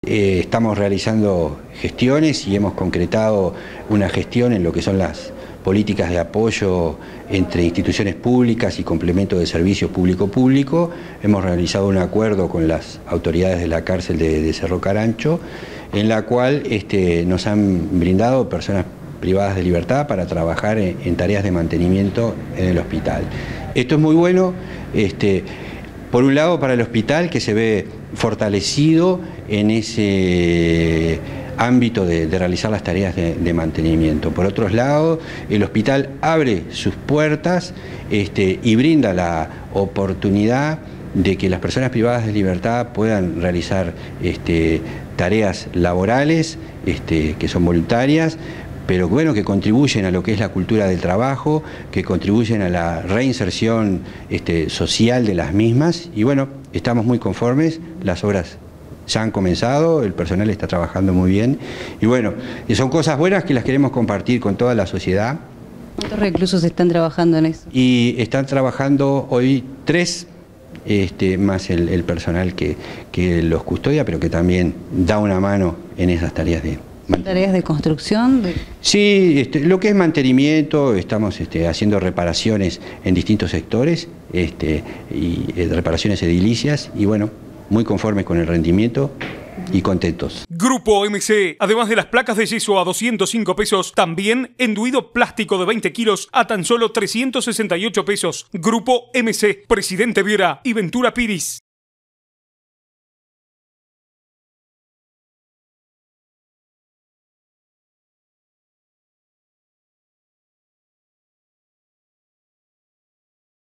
Estamos realizando gestiones y hemos concretado una gestión en lo que son las políticas de apoyo entre instituciones públicas y complemento de servicios público-público. Hemos realizado un acuerdo con las autoridades de la cárcel de Cerro Carancho, en la cual nos han brindado personas privadas de libertad para trabajar en tareas de mantenimiento en el hospital. Esto es muy bueno, por un lado para el hospital, que se ve fortalecido en ese ámbito de realizar las tareas de mantenimiento. Por otro lado, el hospital abre sus puertas y brinda la oportunidad de que las personas privadas de libertad puedan realizar tareas laborales que son voluntarias, pero bueno, que contribuyen a lo que es la cultura del trabajo, que contribuyen a la reinserción social de las mismas. Y bueno, estamos muy conformes, las obras ya han comenzado, el personal está trabajando muy bien. Y bueno, son cosas buenas que las queremos compartir con toda la sociedad. ¿Cuántos reclusos están trabajando en eso? Y están trabajando hoy 3, más el personal que los custodia, pero que también da una mano en esas tareas de ¿Tareas de construcción? Sí, lo que es mantenimiento, estamos haciendo reparaciones en distintos sectores, y reparaciones edilicias, y bueno, muy conformes con el rendimiento y contentos. Grupo MC, además de las placas de yeso a 205 pesos, también enduido plástico de 20 kilos a tan solo 368 pesos. Grupo MC, Presidente Viera y Ventura Piris.